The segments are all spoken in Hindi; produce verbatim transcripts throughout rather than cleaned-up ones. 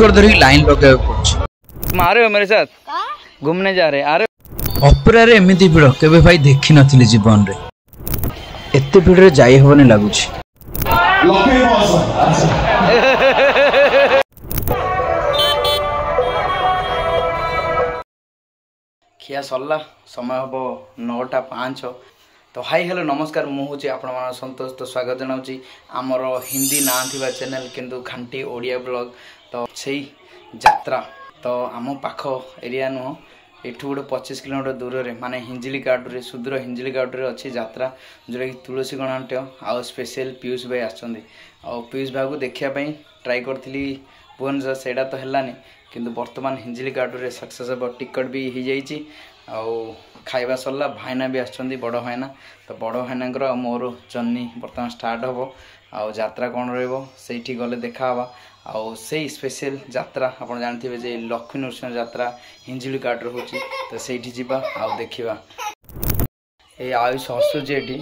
टिकट धरिक लाइन लगे पड़े। तुम आ रहे हो मेरे साथ घूमने जा रहे आ रहे अपेरा रे एमिति भिड़ केबे भाई देखि नथिले जीवन रे। एते भिड़ रे जाई होबने लागुछि। खिया सरला समय हम नौटा पाँच। तो हाई हेलो नमस्कार मु हूँ आपण मान संतोष। तो स्वागत जनाऊँ आमर हिंदी ना थिबा चैनल किंतु खांटी ओडिया ब्लॉग। तो सही यात्रा तो आम पाख एरिया नुह एठू गोटे पच्चीस किलोमीटर दूर रे माने हिंजिली गाडूरे सुदूर हिंजिली गाडूरे अच्छी यात्रा जोटा कि तुलसी गणाट्य आउ स्पेशल पीयूष भाई आछंदी। आ पीयूष भाई को देखापी ट्राए करी भुवनेश्वर सेटा तो हेलानी किंतु वर्तमान हिंजिली गाडूरे सक्सेस हे टिकट भी हो जाइए। आउ खाଇବା सरला भाईना भी आछंदी बड़ भाईना। तो बड़ भाईना मोर जर्नी बर्तमान स्टार्ट हम आउ यात्रा कौन रही गले देखा आउ से स्पेशल यात्रा आप जानते जे लक्ष्मी नृसिंह यात्रा हिंजिली गाडूरे होची। तो सेठी जीवा आउ देखिबा ए आयुष हसुची एठी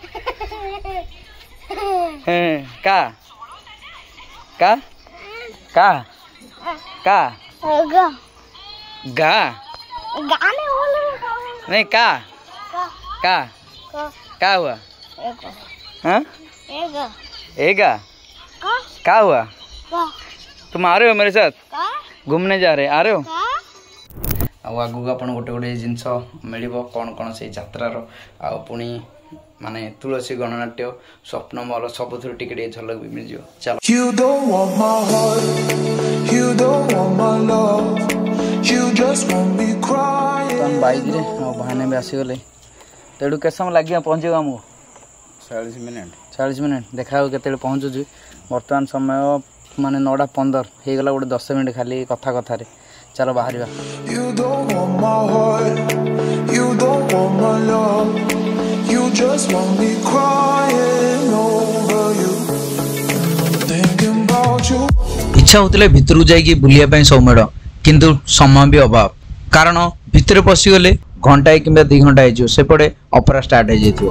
का का का का गा गा गाने नहीं का का का हुआ हाँ एगा का हुआ तुम आ रहे हो मेरे साथ घूमने जा रहे आ रहे हो आगू आप गोटे गोटे जिनस मिल कौन कौन से यात्रार आउ पुणी माने तुलसी गणनाट्य स्वप्न मल सब टिके झलक भी मिल चलो। You don't want my heart, you don't want my love, you just want me crying। हम बाइक रे आ बहाने में आसी गले तेडू के समय लागिया पहुंचेगा हमको चालीस मिनट चालीस मिनट देखा केते पहुंचु जी। वर्तमान समय माने नौटा पंदर हो गला गोटे दस मिनट खाली कथा कथा रे चलो बाहर। You don't want my heart, you don't want my love, you just want me crying over you, thinking about you। इच्छा होतले भितरु जाई बुलिया पई सौमेड़ किंतु समय भी अभाव कारण भितर पसी गले घंटाए किंबा दो घंटा हो सेपटे ऑपरा स्टार्ट हो जाइथिबो।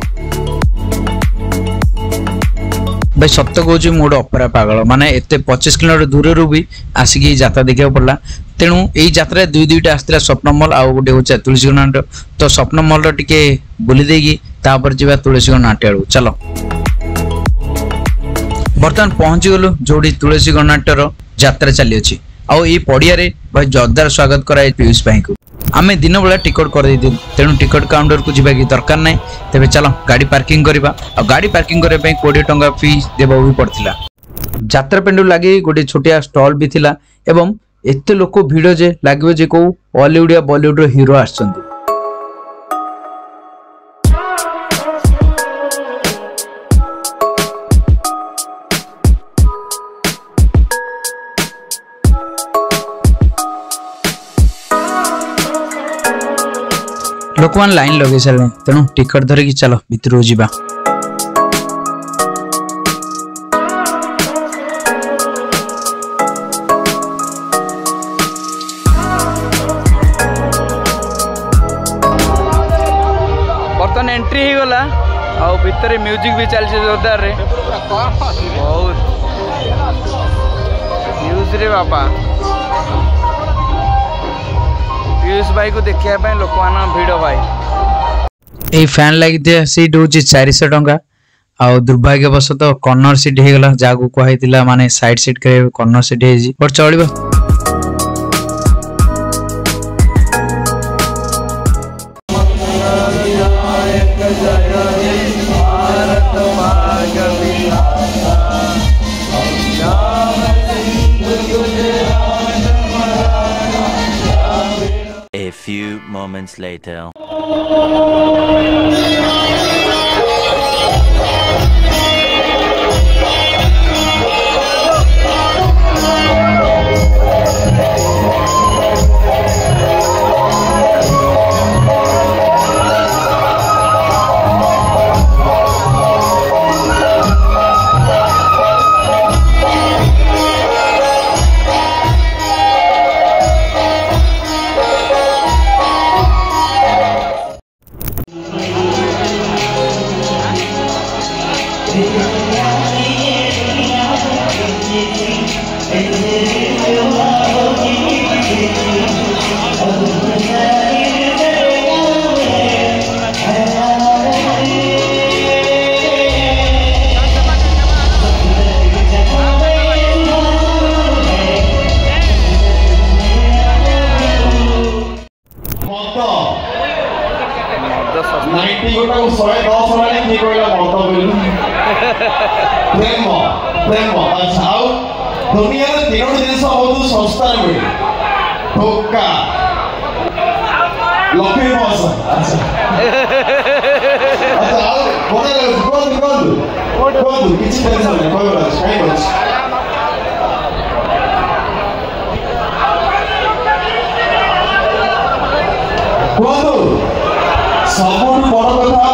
भाई सत्य कहूँ मोटे ऑपरा पागल माने एते पच्चीस किलोमीटर दूर भी आसिक यात्रा देखा पड़ा। तेणु यही यात्रा दुई दुईटा आसला स्वप्न मल आउ गोटे हूँ तुलसी गणाट्य। तो स्वप्न मल टिके बुली देगी तापर जा तुलसी गणाट्य आड़ चलो। बर्तमान पहुंची गलु जोड़ी तुलसी गणाट्यर यात्रा चली अच्छी आउ ये पड़िया भाई जोरदार स्वागत कराए पीयूष भाई को। आम दिन बेला टिकट कर तेणु टिकट काउंटर को जीवा कि दरकार ना तेरे चलो गाड़ी पार्किंग करवा। गाड़ी पार्किंग करने कोड़े टंका फी देवा भी पड़ता। यात्रा पेंडु लगे गोटे छोटिया स्टॉल भी थिला एवं एते लोक भिड़ जे लगे जे को हॉलीवुड या बॉलीवुड रो हीरो आछंती। लोक मान लाइन लगे सारे तेणु टिकट धरिकी चलो भितर जीवा। बर्तमान एंट्री हो गला आउ भितर म्यूजिक भी चलছে जोरदार रे बहुत न्यूज रे बापा। पीयूष भाई को देखा लोक मान भिड़ भाई ये फैन लगी सीट हूँ चार सौ टंका आ दुर्भाग्यवशत कर्नर सीट हो गला जहाँ को कहला माने साइड सीट करे कर्नर सीट हो चलो। A few moments later. बोल प्रेम प्रेम अच्छा आउ दुनिया रे तीनोटी जिनिस बहुत सस्ता रे मिले ठोका लक्ष्मी बस अच्छा अच्छा आउ बोले कोन कोन कोन किछि टेंशन नै कोइ बात काई बात कोन सबुठ बड़ कथा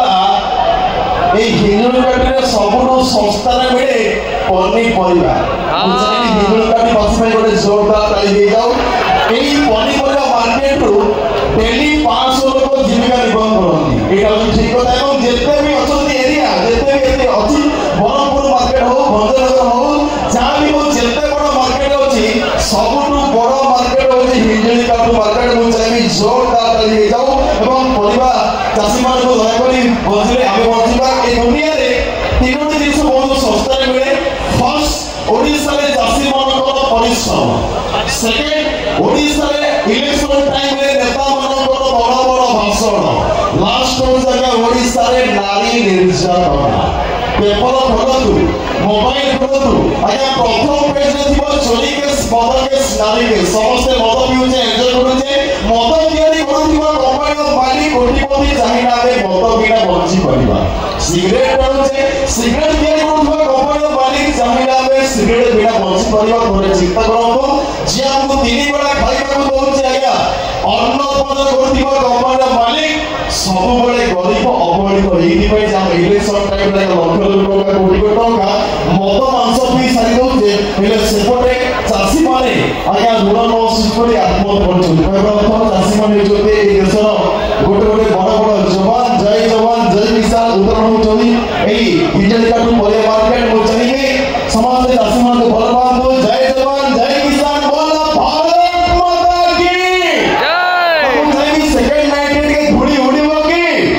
ए हिंगुल काटी सबुठ सस्ता मिले पनीपरिया हिंगुल काटी बस गोटे जोरदार ताली दे जाओ यही पनीपरिया मार्केट रु डेली पाँच सौ लोग जीविका निर्वाह करती ये ठीक कथा और जिते भी अच्छा एरिया जिते भी अच्छी ब्रह्मपुर मार्केट हो भंजनगर हो जहाँ भी हो जिते बड़ मार्केट अच्छी सबुठ बड़ मार्केट हूँ हिंगुल काटू मार्केट मुझे चाहिए जोरदार ताली दे जाओ परिवार चाषी मान को दयाकोरी बंचिले आमे बंचिबा ए दुनिया रे तीनोटी जिनिस बहुत सस्ता रे मिले फर्स्ट ओडिसा रे चाषी मानकर परिश्रम सेकंड ओडिसा रे इलेक्शन टाइम रे नेता मानकर बड़ बड़ भाषण लास्ट जगह ओडिसा रे नारी निर्यातना पेपर खोलतु मोबाइल खोलतु आया प्रथम पेज रे थिबो चोरी केस मद केस नारी केस समस्त मद पिउचे एन्जॉय करूचे मद तियारी करूथिबा कंपनी मालिक कोटिपति चाहिना बे मद बिना बंची परिबा सिगरेट करूचे सिगरेट तियारी करूथिबा कंपनी मालिक चाहिना बे सिगरेट बिना बंची परिबा थोड़े चिंता करंतु जे हमको तीन बेला खाइबा को दउचे आया अन्न पद करूथिबा कंपनी मालिक सब बळे गरीब अवहेलित एही पय जे हम इलेक्शन टाइम रे लक्ष टका कोटी टका मद मांस पी सारी दउचे हेले सेपटे चासी माने आया ऋण न सुझी आत्महत्या करछन कहबा चासी माने जोते ए देशर गोटे गोटे बड़ बड़ जवान जय जवान जय किसान उदाहरण होचनी एई हिंगुल काटू परिया मार्केट मो चाहिए समाज के चासी मान को बलवान दो जय जवान जय किसान बोल भारत माता की जय हम चाहिए सेकंड नाइट के धूड़ी उड़ीबो की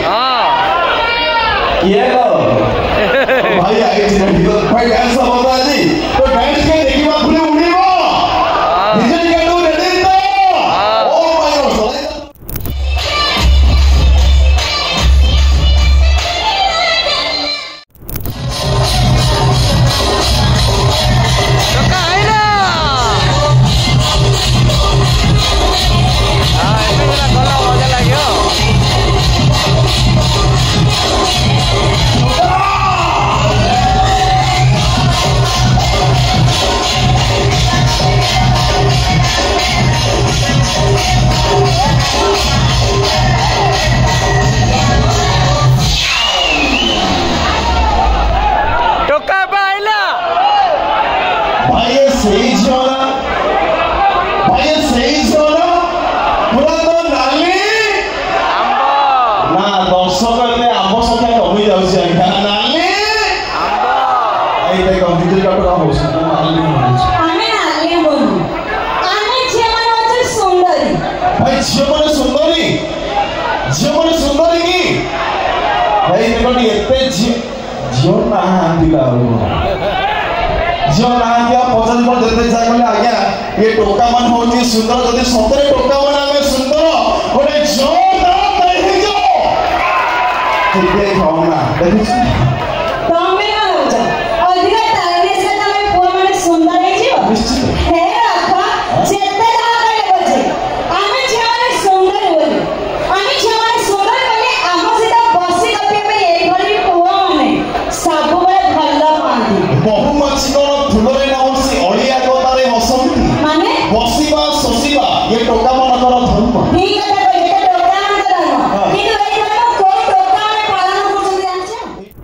हां ये लो भाई आई छी ना भाई डांस होता है जी तो डांस के देखिबा धूड़ी उड़ीबो हिंगुल काटू रेडी तो ओ माय गॉड टोका मान होची सुंदर जदी सतरे टोका बनावे सुंदर गोटे जोरदार ताली हो जाओ ठीक है खाओना देखिस तमे ना होजा अधिक ताली से तमे पुआ माने सुंदर हे जियो निश्चित हे राखा जेते दाहा करे बजे आमे जे माने सुंदर बोले आमे जे माने सुंदर बोले आम सीधा बसी कपे पे एई भली पुआ माने सब बळे भल्ला पांदी बहु मछी कोन फुलरे ना होसी ओडिया कोतारे हसंती माने बसीबा ससीबा ये टोका मानकर धर्म ठीक है तो ये टोका मानकर धर्म किंतु एई धर्म कोन टोका माने पालन करछन जानछ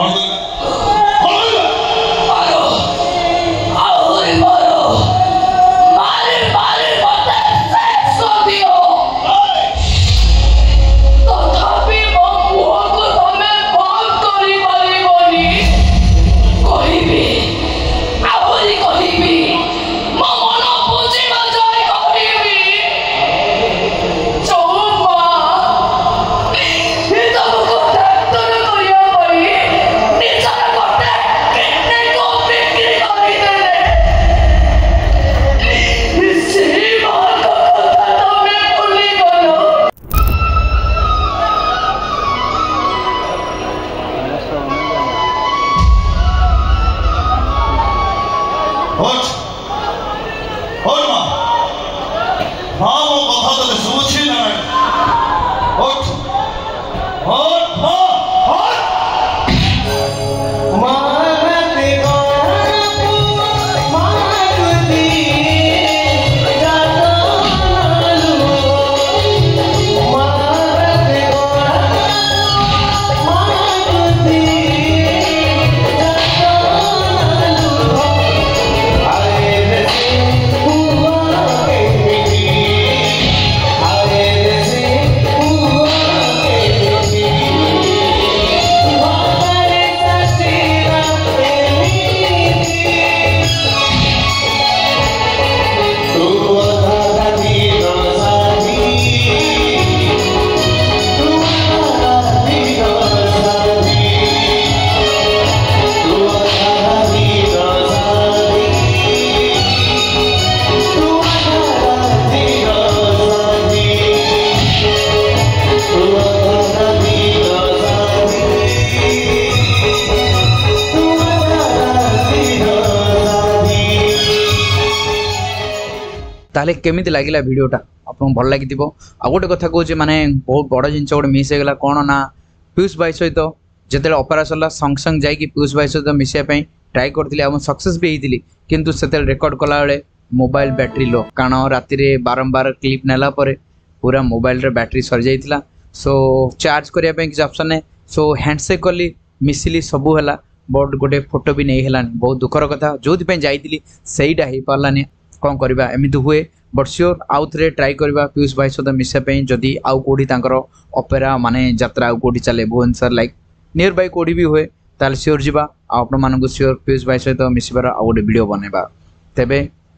ताले केमिति लागिला वीडियोटा आपन भल लागि दिबो आ गोटे कथा कहूँ माने बहुत बड़ जिनस गोटे मिस होगला कौन ना पीयूष भाई सहित जिते अपरा सरला संग संग जाकि पीयूष भाई सहित मिसाई ट्राए करथिली आ सक्सेस भी होइतिली किंतु सेते रेकॉर्ड कला बेले मोबाइल बैटरी लो कारण राति रे बारंबार क्लिप नेला परे पूरा मोबाइल रे बैटरी सर जाइतिला सो चार्ज करिया पे किछ ऑप्शन है सो हैंडशेक कली मिसिली सबु हला बट गोटे फोटो भी नहीं हलानी बहुत दुखर कथा जोथि पे जाइतिली सेईटा हे पारलानी कौन करबा एमिति हुए बट श्योर आउ थे ट्राए करबा पीयूष भाई सहित मिसाई जदि आउ कोठी तांकर ऑपेरा माने यात्रा आउ कोठी चले भुवनेश्वर लाइक नियर बाय कोठी भी हुए ताल श्योर जीवा आपण मानक श्योर पीयूष भाई सहित मिसबार आउ गोटे वीडियो बनेबा तेबे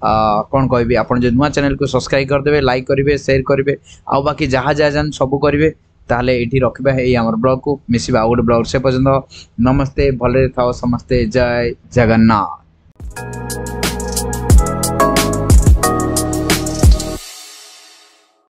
कौन कहबी आपण जे नुआ चैनल को सब्सक्राइब कर देबे लाइक करिवे शेयर करिवे आ बाकी जहाँ जहाँ जान सब करिवे ताले एठी रखबा हे हमर ब्लॉग को मिसबा आउ गोटे ब्लॉग से पर्यंत नमस्ते भले थाओ समस्ते जय जगन्नाथ।